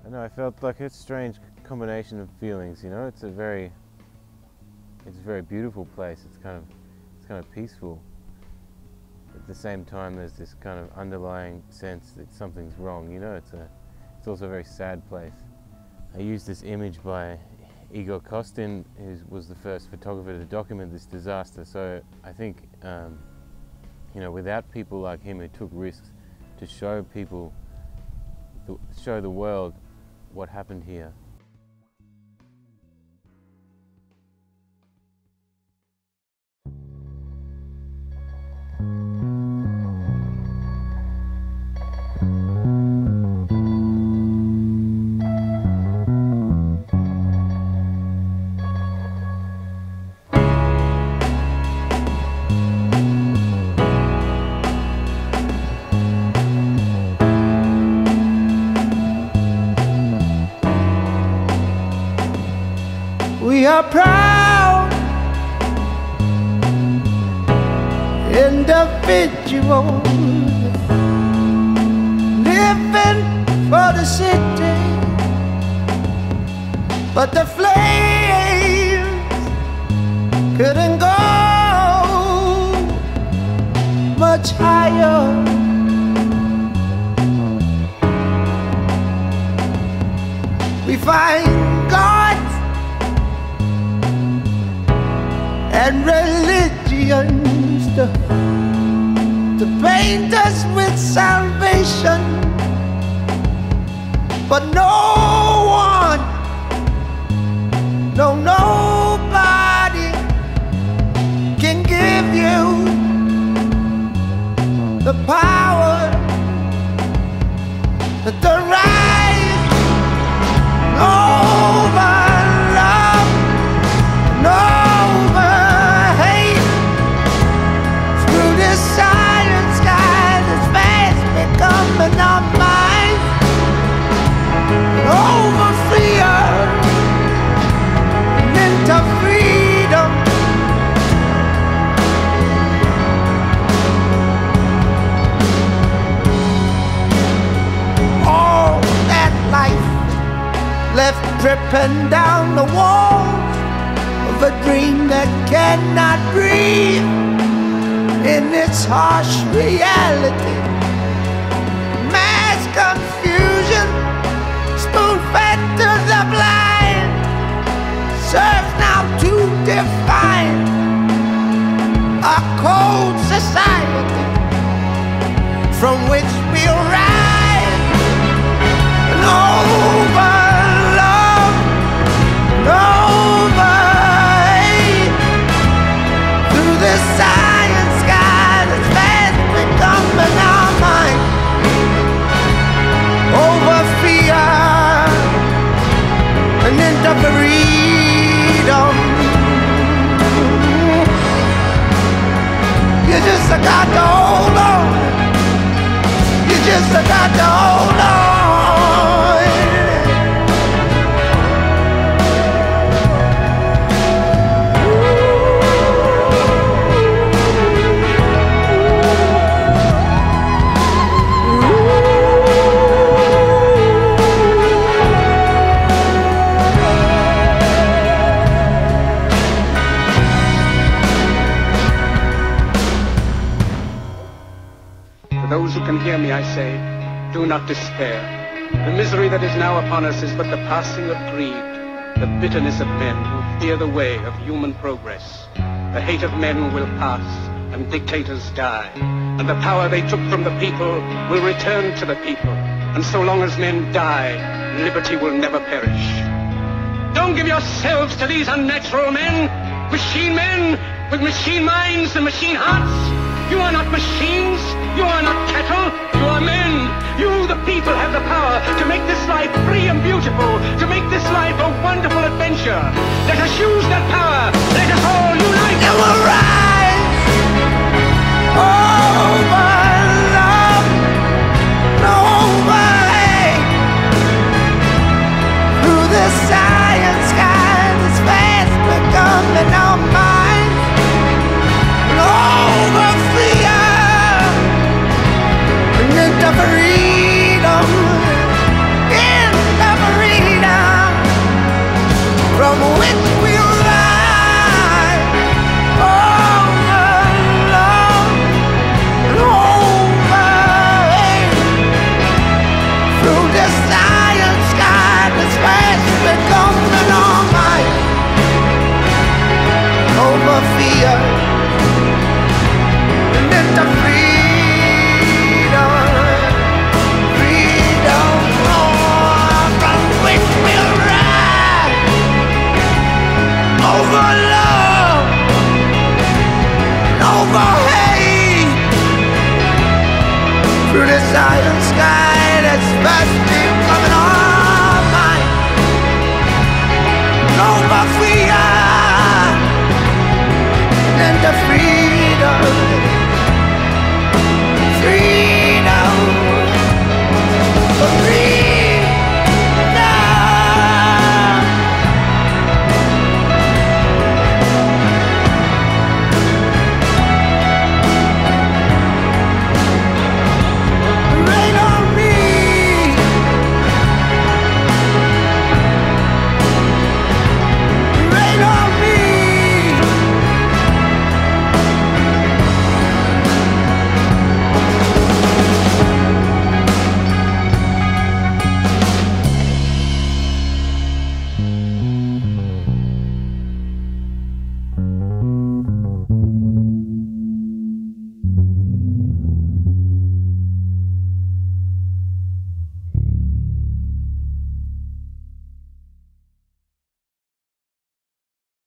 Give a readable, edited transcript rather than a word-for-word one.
I know, I felt like a strange combination of feelings, you know. It's a very beautiful place. It's kind of peaceful. At the same time, there's this kind of underlying sense that something's wrong, you know. It's also a very sad place. I used this image by Igor Kostin, who was the first photographer to document this disaster. So I think, you know, without people like him who took risks to show people, show the world what happened here. We are proud individuals living for the city, but the flames couldn't go much higher. We find God and religions to paint us with salvation, but nobody can give you the power, the right over love, over hate. Through this silent sky that's fast becoming our minds, over fear and into freedom. All that life left dripping down the walls of a dream that cannot breathe in its harsh reality. Mass confusion, spoon-fed to the blind, serves now to define a cold society from which we'll rise. And over love, over hate, through this silent sky that's fast becoming our mind, over fear and into freedom. You just got to hold on. You just got to hold on. To those who can hear me, I say, do not despair. The misery that is now upon us is but the passing of greed, the bitterness of men who fear the way of human progress. The hate of men will pass, and dictators die, and the power they took from the people will return to the people. And so long as men die, liberty will never perish. Don't give yourselves to these unnatural men with machine minds and machine hearts. You are not machines, you are not cattle, you are men. You, the people, have the power to make this life free and beautiful, to make this life a wonderful adventure. Let us use that power, let us all unite. And we'll rise.